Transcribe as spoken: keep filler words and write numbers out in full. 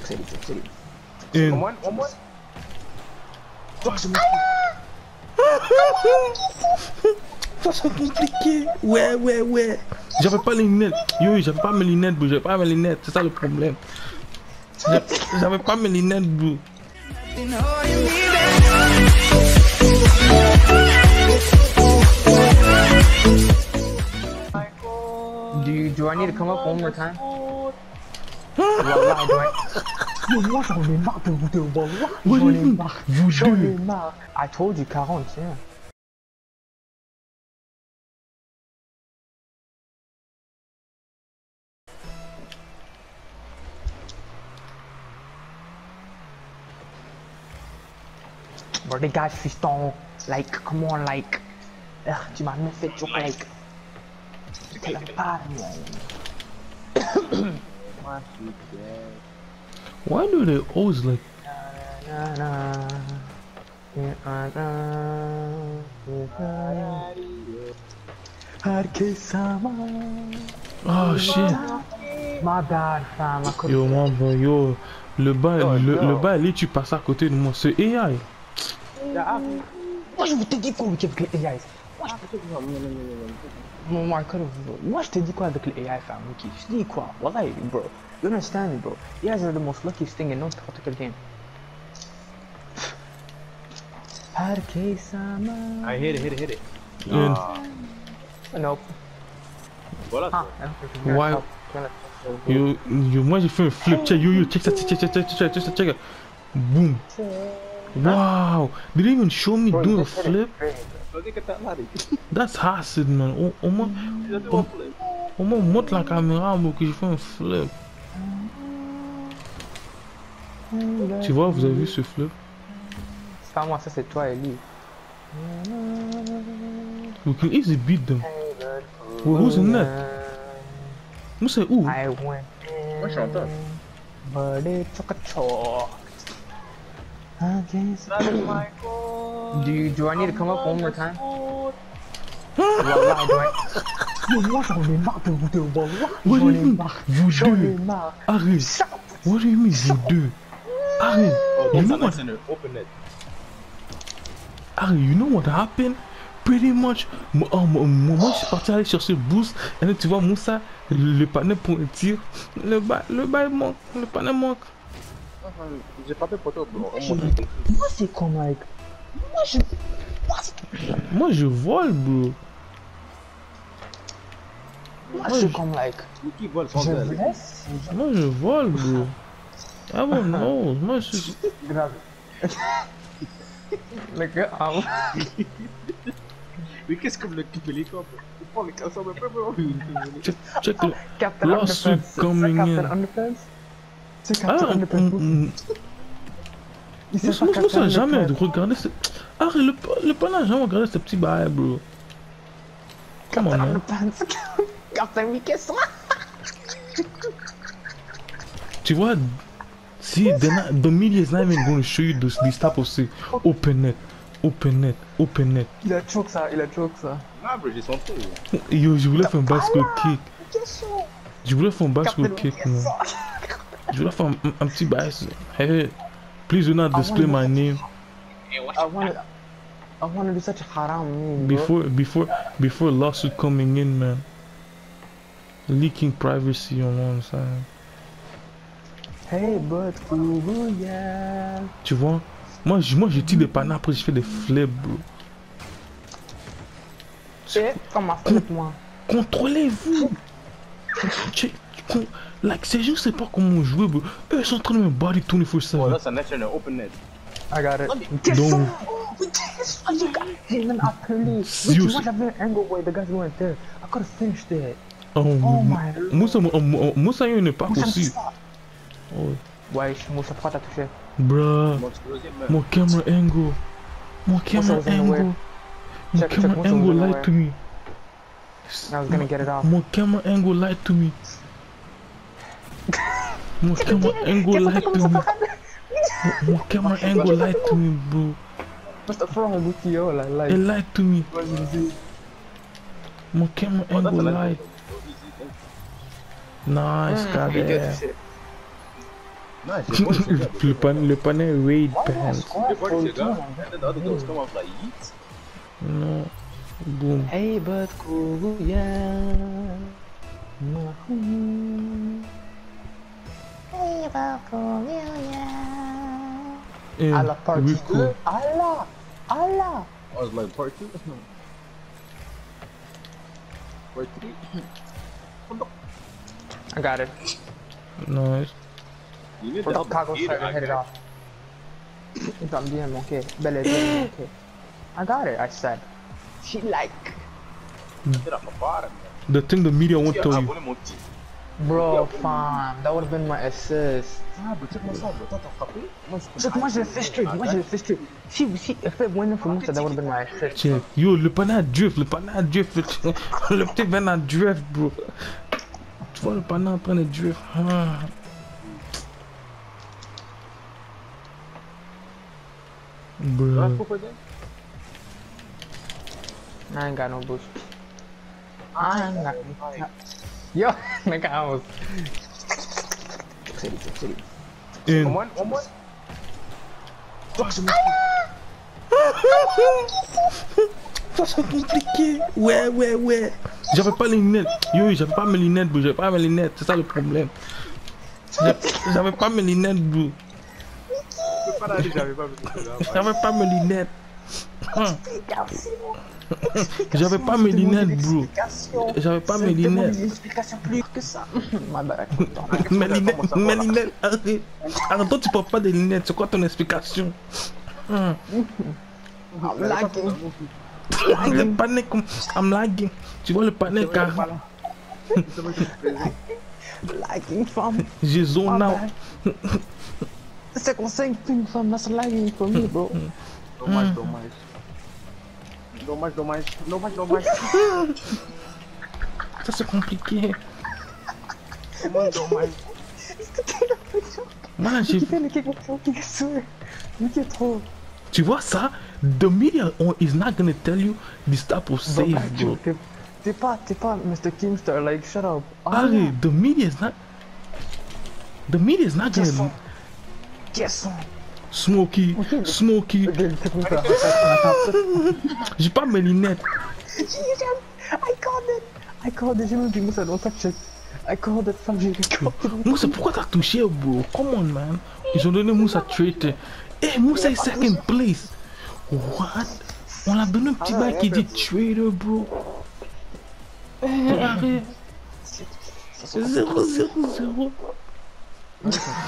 city, truck city. Une. One, one more. Truck city. Ça c'est compliqué. Ouais, ouais, ouais. J'avais pas les lunettes. Yo, j'avais pas mes lunettes, bro. J'avais pas mes lunettes. C'est ça le problème. J'avais pas mes lunettes, bro. Do you, do I need to come up one more time? Wallah, do I... Yo, moi j'en ai marre de vous deux, wallah. J'en ai marre. J'en ai marre. I told you quarante, yeah. Bro, les gars, fiston, like, come on, like, ugh, tu m'as même fait joke, like, je te l'aime pas, Why do they always like? Oh shit. My bad, fam. I could've... Yo, man, bro, yo, le bas, le, le bas, allez, tu passes à côté de moi, c'est A I. Moi je t'ai dit quoi avec les A I? Moi je Moi, moi je t'ai dit quoi avec les A I, fam, Wiki? Je t'ai dit quoi? Wallahi, bro. You understand me, bro? A Is are the most luckiest thing in n'importe quel game. I hit it, hit it, hit it. Une. Nope. Voilà. Ah, Why? Yo, yo, moi j'ai fait un flip. Check, yo, yo, check ça, check, check, check, check, check, check, check. Boom. Wow. They didn't even show me doing a flip. That's acid, man. Au, au moins, au, au moins, montre la caméra, moi, que j'ai fait un flip. Tu vois, vous avez vu ce flip? C'est pas moi, ça c'est toi et lui. We can easily beat them. Well, who's in that? Moi, c'est où? I went Moi je suis en top. but it took a chore. Do you, do I need to come up one more time? Wallah, do I... Yo, moi j'en ai marre de vous deux, wallah. J'en ai marre. J'en ai marre. Arrête. What do you mean, vous deux? Arrête. You know what? Open it. Arrête, you know what happened? Pretty much, moi, oh, moi, moi je suis parti aller chercher boost, et là tu vois Moussa, le, le panneau pour le tir, le bas, le bas manque, le panneau manque. J'ai pas fait photo pour Moi c'est comme like... Moi je... Moi je vole, bro. Moi c'est comme like... Qui vole sans Je elle. laisse... Moi je vole, bro. Ah bon, non, moi je suis... Grave. Le gars, ah ouais. Mais qu'est-ce que le clip hélicoptère? Il prend les casseurs de peu, bro. Check, check le... Captain Lawsuit Underpants. coming Captain in. Underpants? C'est Ah, Captain on... Underpants. on... Il sait Moi, pas moi, Captain ça jamais Underpants. regardé ce... Arrête, le, le panneau a jamais regardé ce petit bail, bro. Come on, Captain man. Underpants. Captain Mickey soit. Tu vois, see, they're not, the media is not even going to show you this, this type of thing. Open net, open net, open net. Il a choke ça, il a choke ça. Ah, bro, j'ai son tour. Yo, je voulais faire un basket kick. Je voulais faire un basket kick, man. Je voulais faire un, un, un petit bass. Hey, please do not display my name. I wanted, I wanted to do such a haram meme, bro. Before, before, before lawsuit coming in, man. Leaking privacy on one side. Hey, but ooh, yeah. Tu vois, moi, je, moi, je tire des panneaux, après je fais des flips, bro. Eh, comment flip moi? Contrôlez-vous. Tu- con- Like, c'est juste, je sais pas comment jouer, bro. Eux, ils sont en train de me body vingt-quatre sept. Oh, là, c'est national, open net. I got it. Donc- Guess what? Guess what? You got it. Même appelé. Si, Moi aussi. j'avais un angle where the guys weren't there. I could have finished it. Oh, Oh my Moussa, Moussa, Moussa, il y a une époque Moussa, aussi. ça. Oh, Ouais, Moussa, pourquoi t'as touché? bruh. Mon explosive, man. Mon camera angle. Mon camera was in the way. angle. Mon Check, check, camera Moussa was angle in the lied way. to me. I was gonna get it off. Mon camera angle lied to me. Mon camera angle lied to me. Mon- Mon camera angle lied to me, bro. What's the wrong with you? Like, like. It lied to me. Vas-y. Mon camera Oh, that's a angle nice lied. photo. Nice, Mm, got il t'a it. touché. Non, j'ai pas eu Le pan, le panel Raid Why Pants. squad J'ai pas full eu ce gars. team? And then the other dogs come off like yeet. Non. Boom. Hey, but Korean. Hey, but Korean. Et À la partie Rico. deux. Allah! Allah! I was like, part two? Part three? I got it. Nice. You need For to the help cargo me side, get I hit it. it off. Então, bien, okay. Belle, bien, okay. I got it, I said. She like. Get off the bottom. The thing the media won't Yeah, tell I you. want him on T. Bro, fam, that would have been my assist. Ah, but check my son, bro. T'as frappé? Moi, je Look, moi j'ai assist streak, moi j'ai assist streak. Si, si, if it wasn't for Musa, that would have been my assist. Check. Yo, le pana drift, le pana drift. Le, le petit vient à drift, bro. Tu vois le pana en train de drift. Ah. Bro. I ain't got no boost. I ain't got no. Yo, nigga, I was. City, city. In. One more, one more. Ça c'est compliqué. Ouais, ouais, ouais. J'avais pas les lunettes. Yo, j'avais pas mes lunettes, bro. J'avais pas mes lunettes. C'est ça le problème. J'avais pas mes lunettes, bro. J'avais pas mes lunettes. J'avais pas mes lunettes, bro. J'avais pas mes lunettes. Une explication plus que ça. Ma bad. Mes lunettes, mes lunettes. Arrête. Alors toi tu portes pas des lunettes. C'est quoi ton explication? Hmm. I'm lagging. Le panneau comme I'm lagging. Tu vois le panneau car Lagging, fam. j'ai zone out. C'est qu'on cinq ping, fam. That's lagging for me, bro. Dommage, dommage. Dommage, dommage. Dommage, dommage. Ça c'est compliqué. Dommage, dommage. Moi j'ai. Qui fait le kick of kick sur? Qui est trop? Tu vois ça? The media on, is not gonna tell you this type of save, bro. T'es- T'es pas, t'es pas mister Keemstar, like, shut up. Allez, the media is not. The media is not Qu'est-ce gonna. Qu'est-ce Smokey, Smokey. Ok, c'est comme ça. J'ai pas mes lunettes. I called it. I called it. J'ai même dit, Moussa, don't touch it. I called it, fam, j'ai called it. Moussa, pourquoi t'as touché, bro? Come on, man. Ils ont donné Moussa traitor. Eh, Moussa est second place. What? On l'a donné un petit bail qui dit traitor, bro. Arrête. zéro zéro zéro.